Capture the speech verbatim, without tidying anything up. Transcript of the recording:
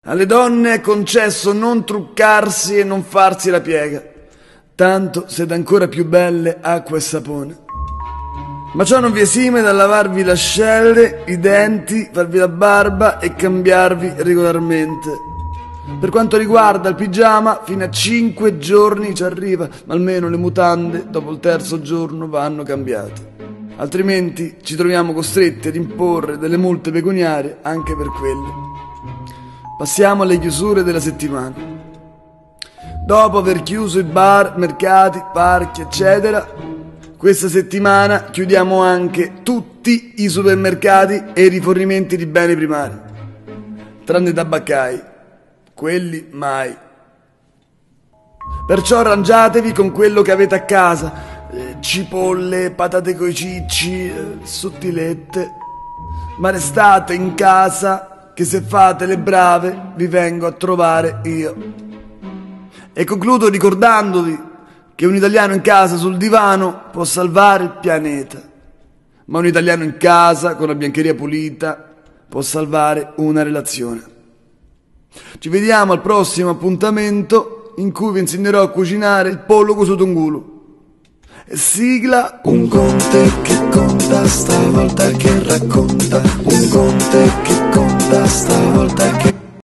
Alle donne è concesso non truccarsi e non farsi la piega, tanto siete ancora più belle acqua e sapone. Ma ciò non vi esime dal lavarvi le ascelle, i denti, farvi la barba e cambiarvi regolarmente. Per quanto riguarda il pigiama, fino a cinque giorni ci arriva, ma almeno le mutande dopo il terzo giorno vanno cambiate. Altrimenti ci troviamo costretti ad imporre delle multe pecuniarie anche per quelle. Passiamo alle chiusure della settimana. Dopo aver chiuso i bar, mercati, parchi, eccetera, questa settimana chiudiamo anche tutti i supermercati e i rifornimenti di beni primari, tranne i tabaccai, quelli mai. Perciò arrangiatevi con quello che avete a casa, eh, cipolle, patate coi cicci, eh, sottilette, ma restate in casa, che se fate le brave vi vengo a trovare io. E concludo ricordandovi che un italiano in casa sul divano può salvare il pianeta, ma un italiano in casa con la biancheria pulita può salvare una relazione. Ci vediamo al prossimo appuntamento in cui vi insegnerò a cucinare il pollo con sotongulu. E sigla. Un conte che conta stavolta che racconta, un conte che conta stavolta che